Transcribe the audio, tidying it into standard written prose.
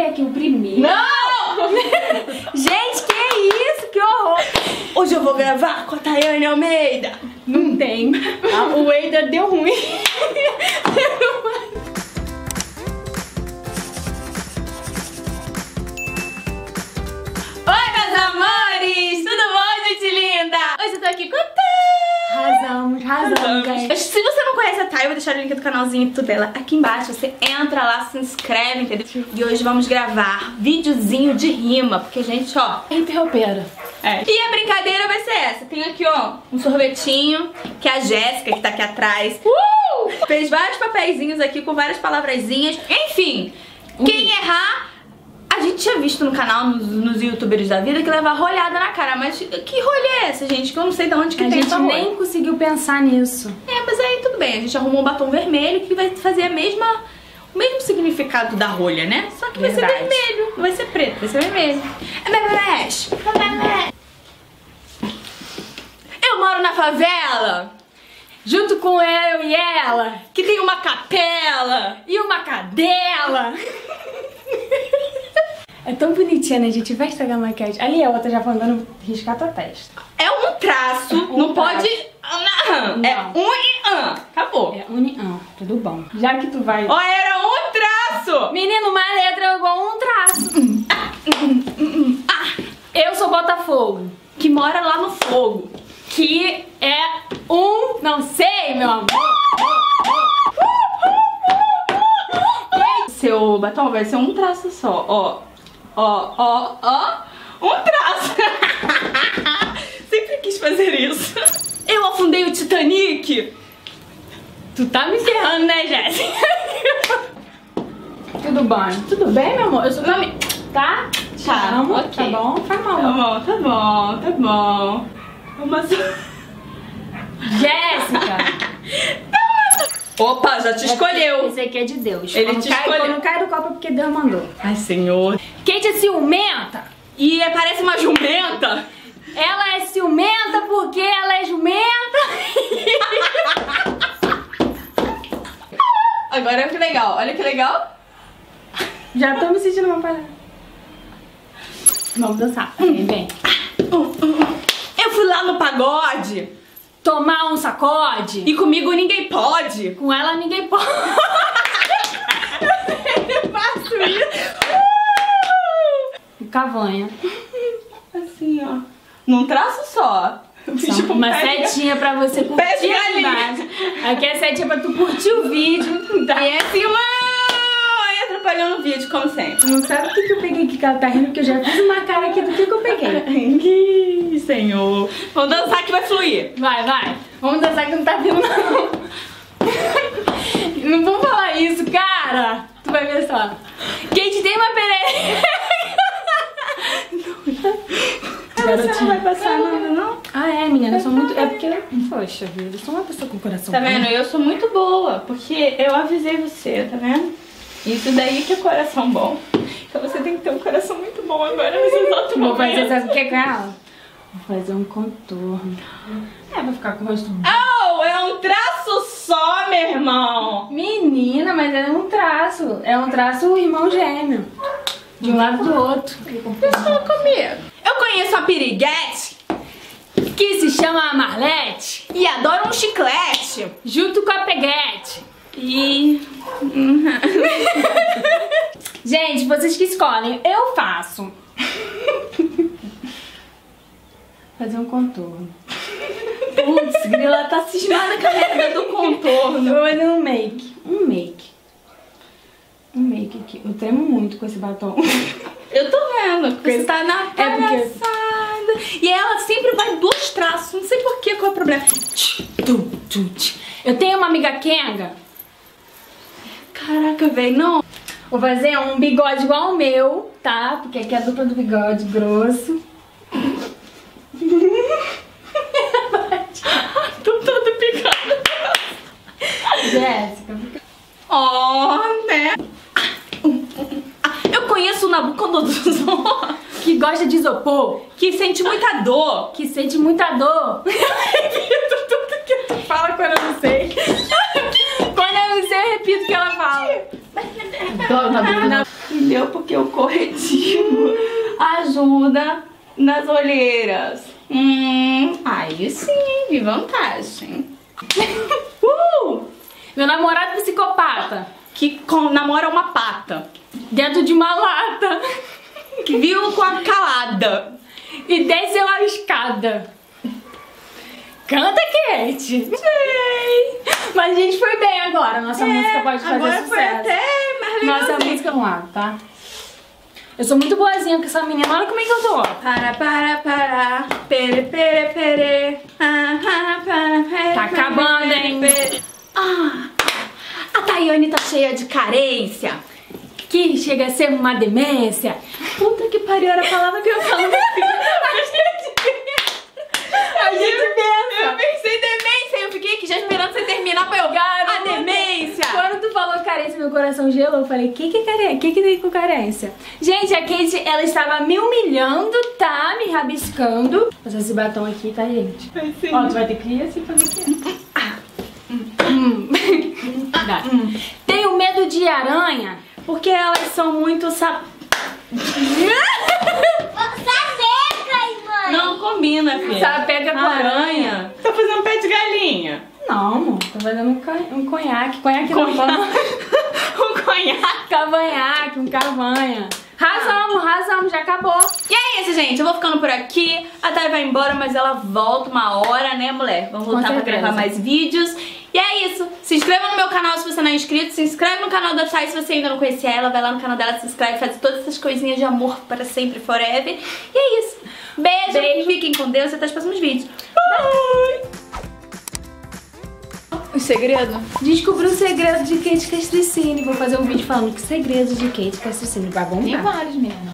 ler aqui o primeiro. Não! Gente, que isso? Que horror! Hoje eu vou gravar com a Tayane Almeida. Não tem. O Eider deu ruim. Oi, meus amores! Tudo bom, gente linda? Hoje eu tô aqui com a Thay. Arrasamos, gente. Se você não conhece a Thay, eu vou deixar o link do canalzinho e tudo dela aqui embaixo. Você entra lá, se inscreve, entendeu? E hoje vamos gravar videozinho de rima, porque, gente, ó... Interrompeira. E a brincadeira vai ser essa. Tem aqui, ó, um sorvetinho, que é a Jéssica, que tá aqui atrás. Fez vários papeizinhos aqui com várias palavrazinhas. Enfim, quem errar... A gente tinha visto no canal, nos youtubers da vida, que leva rolhada na cara. Mas que rolha é essa, gente? Que eu não sei de onde que tem essa rolha. A gente nem conseguiu pensar nisso. Mas aí tudo bem. A gente arrumou um batom vermelho que vai fazer o mesmo significado da rolha, né? Só que vai ser vermelho. Não vai ser preto, vai ser vermelho. Eu moro na favela, junto com eu e ela, que tem uma capela e uma cadela. É tão bonitinha, né? A gente vai estragar a maquiagem. Ali a outra já mandando riscar tua testa. É um traço, não pode... Não. É um e acabou. É um e tudo bom. Já que tu vai... Ó, era um traço. Menino, uma letra é igual um traço. Eu sou Botafogo, que mora lá no fogo, que é um... Não sei, meu amor. Seu batom vai ser um traço só, ó. Um traço. Sempre quis fazer isso. Eu afundei o Titanic. Tu tá me ferrando, né, Jéssica? Tudo bem? Tudo bem, meu amor? Eu sou também. Tá? Tá, amo, ok. Tá bom? Tá bom. Tá bom. Uma só. Jéssica! Opa, já te escolheu. Esse aqui é de Deus. Ele te escolheu. Quando cai do copo é porque Deus mandou. Ai, Senhor. Kate é ciumenta. E parece uma jumenta. Ela é ciumenta porque ela é jumenta. Agora olha que legal, olha que legal. Já tô me sentindo uma palhaça. Vamos dançar. Vem. Eu fui lá no pagode tomar um sacode. E comigo ninguém pode. Com ela ninguém pode. Eu faço isso. Cavanha. Assim, ó. Num traço só. Tipo uma setinha pra você curtir a imagem. Aqui é setinha pra tu curtir o vídeo. Tá? E assim, ai, atrapalhando o vídeo, como sempre. Não sabe o que eu peguei que ela tá rindo, porque eu já fiz uma cara aqui do que eu peguei. Ih, Senhor. Vamos dançar que vai fluir. Vai. Vamos dançar que não tá vindo, não. Não vou falar isso, cara. Tu vai ver só. Kate tem uma perereca. Você não vai passar nada, não? Ah, é, menina, eu sou muito... É porque... Poxa vida, eu sou uma pessoa com coração. Tá vendo? Eu sou muito boa, porque eu avisei você, tá vendo? Isso daí que é coração bom. Então você tem que ter um coração muito bom agora nesse exato momento. Vou fazer, sabe o que é com ela? Vou fazer um contorno. Vai ficar com o rosto... Oh, é um traço só, meu irmão. Menina, mas é um traço. É um traço irmão gêmeo. De um lado do outro. Pessoal comigo. Eu conheço a piriguete, que se chama Marlete, e adora um chiclete, junto com a peguete. E... Gente, vocês que escolhem, eu faço. Fazer um contorno. Putz, Grila tá cismada com a merda do contorno. Eu vou fazer um make. Um make aqui. Eu tremo muito com esse batom. Eu tô vendo, porque você tá na palhaçada. Porque... E ela sempre vai dois traços, não sei porquê, qual é o problema. Eu tenho uma amiga Kenga. Caraca, velho, não. Vou fazer um bigode igual o meu, tá? Porque aqui é a dupla do bigode grosso. Tô toda picada. Jéssica, né? Eu conheço o Nabucodonosor, que gosta de isopor, que sente muita dor. Que sente muita dor. Repito tudo que tu fala quando eu não sei. Quando eu não sei, eu repito o que ela fala. Entendeu? Porque o corretivo ajuda nas olheiras. Aí sim, de vantagem. Meu namorado psicopata. Que namora uma pata. Dentro de uma lata. Que viu com a calada. E desceu a escada. Canta, Kate. Mas a gente foi bem agora. Nossa música pode fazer agora sucesso. Foi até mais legalzinho. Nossa música, vamos lá, tá? Eu sou muito boazinha com essa menina. Olha como é que eu tô. Para. Pere, pere, pere. Tá acabando, hein? A Tayane tá cheia de carência. Que chega a ser uma demência. Puta que pariu, era a palavra que eu falava. A gente pensa. Eu pensei demência, eu fiquei aqui já esperando você terminar pra eu... A demência! Quando tu falou carência, meu coração gelou. Eu falei, que é carência? Que tem com carência? Gente, a Kate, ela estava me humilhando, tá? Me rabiscando. Vou fazer esse batom aqui, tá, gente? Ó, tu vai ter que ir assim fazer aqui. Tenho medo de aranha, porque elas são muito Não combina, filha. Sapeca com aranha. Tá fazendo pé de galinha. Não, amor, tô fazendo um conhaque. Conhaque não, um conhaque. Cavanhaque, um cavanha. Razamos, já acabou. E é isso, gente. Eu vou ficando por aqui. A Thay vai embora, mas ela volta uma hora, né, mulher? Vamos voltar pra gravar mais vídeos. E é isso. Se inscreva no meu canal se você não é inscrito. Se inscreve no canal da Thay se você ainda não conhecia ela. Vai lá no canal dela, se inscreve, faz todas essas coisinhas de amor para sempre, forever. E é isso. Beijo. Fiquem com Deus e até os próximos vídeos. Bye! O segredo? Descobri o segredo de Kate Castricini. Vou fazer um vídeo falando que segredos de Kate Castricini. Vai bombar. Tem vários mesmo.